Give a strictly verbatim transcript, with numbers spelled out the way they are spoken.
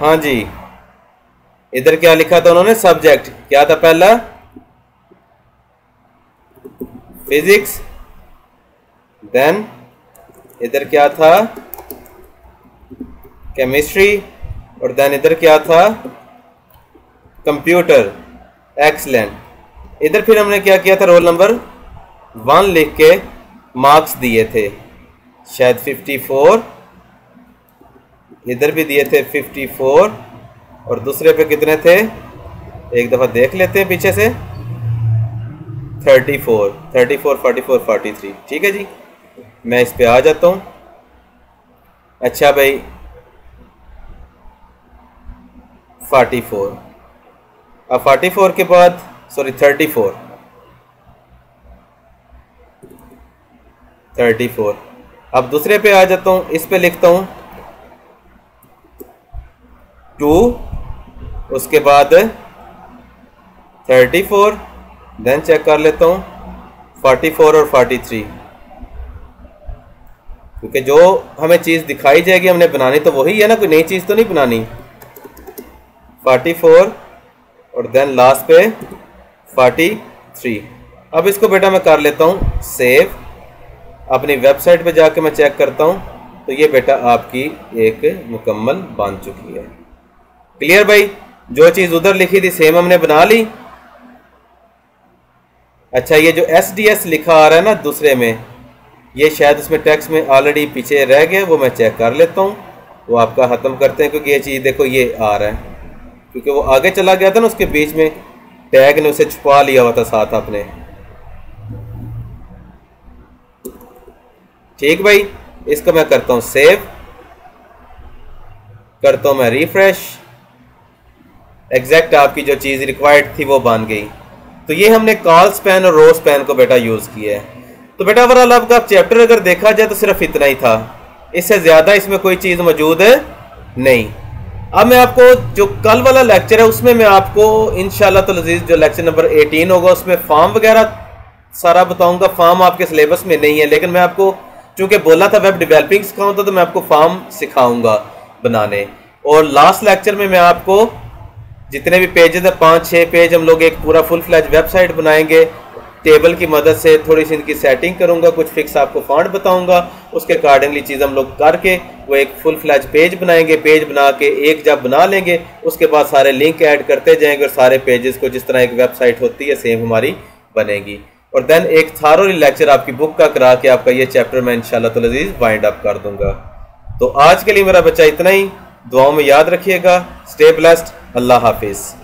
हाँ जी, इधर क्या लिखा था उन्होंने? सब्जेक्ट क्या था पहला? फिजिक्स। देन इधर क्या था? केमिस्ट्री। और देन इधर क्या था? कंप्यूटर। एक्सलेंट। इधर फिर हमने क्या किया था? रोल नंबर वन लिख के मार्क्स दिए थे, शायद फिफ्टी फोर। इधर भी दिए थे फिफ्टी फोर। और दूसरे पे कितने थे? एक दफ़ा देख लेते हैं पीछे से। Thirty four, thirty four, forty four, forty three. ठीक है जी, मैं इस पे आ जाता हूँ। अच्छा भाई, फोर्टी फोर। अब फोर्टी फोर के बाद sorry thirty four, thirty four. अब दूसरे पे आ जाता हूँ, इस पे लिखता हूँ टू, उसके बाद थर्टी फोर। देन चेक कर लेता हूँ फोर्टी फोर और फोर्टी थ्री, क्योंकि जो हमें चीज़ दिखाई जाएगी हमने बनानी तो वही है ना, कोई नई चीज़ तो नहीं बनानी। फोर्टी फोर और देन लास्ट पे फोर्टी थ्री। अब इसको बेटा मैं कर लेता हूँ सेव। अपनी वेबसाइट पे जाके मैं चेक करता हूँ तो ये बेटा आपकी एक मुकम्मल बन चुकी है। क्लियर भाई? जो चीज़ उधर लिखी थी सेम हमने बना ली। अच्छा, ये जो एस डी एस लिखा आ रहा है ना दूसरे में, ये शायद उसमें टेक्स्ट में ऑलरेडी पीछे रह गया, वो मैं चेक कर लेता हूँ। वो आपका ख़त्म करते हैं, क्योंकि ये चीज़ देखो ये आ रहा है, क्योंकि वो आगे चला गया था ना, उसके बीच में टैग ने उसे छुपा लिया हुआ था साथ आपने। ठीक भाई, इसको मैं करता हूँ सेव, करता हूँ मैं रिफ्रेश। एग्जैक्ट आपकी जो चीज़ रिक्वायर्ड थी वो बन गई। तो ये हमने कॉल्सपैन और रोस्पैन को बेटा यूज़ किया है। तो बेटा ओवरऑल आपका चैप्टर अगर देखा जाए तो सिर्फ इतना ही था, इससे ज़्यादा इसमें कोई चीज़ मौजूद है नहीं। अब मैं आपको जो कल वाला लेक्चर है उसमें मैं आपको इंशाल्लाह तो लजीज जो लेक्चर नंबर एटीन होगा उसमें फॉर्म वगैरह सारा बताऊंगा। फॉर्म आपके सिलेबस में नहीं है, लेकिन मैं आपको चूंकि बोला था वेब डेवलपिंग सिखाऊँ तो, तो मैं आपको फॉर्म सिखाऊंगा बनाने। और लास्ट लेक्चर में मैं आपको जितने भी पेजेस है, पाँच छः पेज, हम लोग एक पूरा फुल फ्लैज वेबसाइट बनाएंगे टेबल की मदद से। थोड़ी सी इनकी सेटिंग करूंगा, कुछ फिक्स आपको फॉन्ट बताऊंगा, उसके अकॉर्डिंगली चीज़ हम लोग करके वो एक फुल फ्लैज पेज बनाएंगे। पेज बना के एक जब बना लेंगे उसके बाद सारे लिंक ऐड करते जाएंगे और सारे पेजेस को जिस तरह एक वेबसाइट होती है सेम हमारी बनेगी। और देन एक थारोली लेक्चर आपकी बुक का करा के आपका ये चैप्टर मैं इंशाल्लाह तो लजीज वाइंड अप कर दूंगा। तो आज के लिए मेरा बच्चा इतना ही। दुआओं में याद रखिएगा। Stay blessed. अल्लाह हाफिज़।